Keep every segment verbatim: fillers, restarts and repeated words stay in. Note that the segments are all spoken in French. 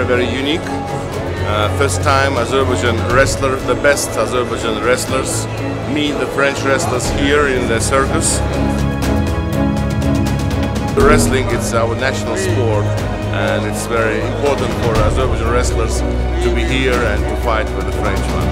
very unique. Uh, first time Azerbaijan wrestler, the best Azerbaijan wrestlers meet the French wrestlers here in the circus. Wrestling is our national sport, and it's very important for Azerbaijan wrestlers to be here and to fight with the Frenchmen.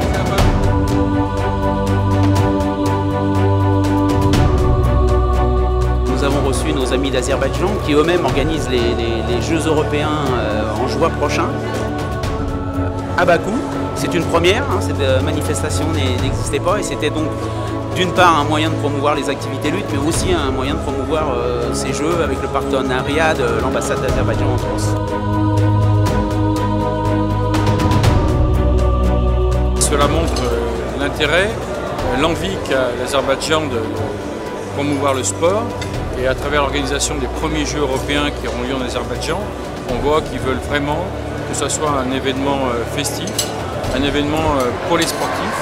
Nous avons reçu nos amis d'Azerbaïdjan qui eux-mêmes organisent les, les, les Jeux européens en juin prochain à Bakou. C'est une première, hein, cette manifestation n'existait pas et c'était donc d'une part un moyen de promouvoir les activités lutte, mais aussi un moyen de promouvoir euh, ces Jeux avec le partenariat de l'ambassade d'Azerbaïdjan en France. Cela montre l'intérêt, l'envie qu'a l'Azerbaïdjan de promouvoir le sport. Et à travers l'organisation des premiers Jeux européens qui auront lieu en Azerbaïdjan, on voit qu'ils veulent vraiment que ce soit un événement festif, un événement pour les sportifs.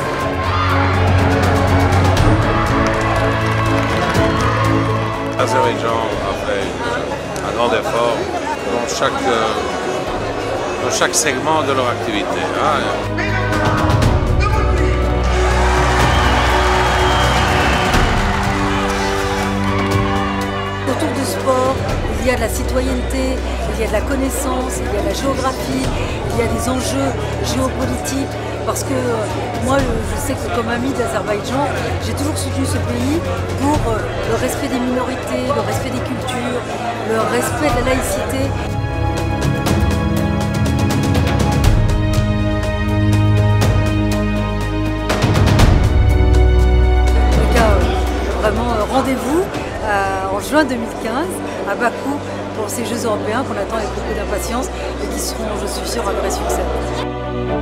L'Azerbaïdjan a fait un grand effort dans chaque, dans chaque segment de leur activité. Hein. Autour du sport, il y a de la citoyenneté, il y a de la connaissance, il y a de la géographie, il y a des enjeux géopolitiques. Parce que euh, moi, je sais que comme ami d'Azerbaïdjan, j'ai toujours soutenu ce pays pour euh, le respect des minorités, le respect des cultures, le respect de la laïcité. Donc, euh, vraiment, euh, rendez-vous euh, en juin deux mille quinze à Bakou pour ces Jeux européens qu'on attend avec beaucoup d'impatience et qui seront, je suis sûre, un vrai succès.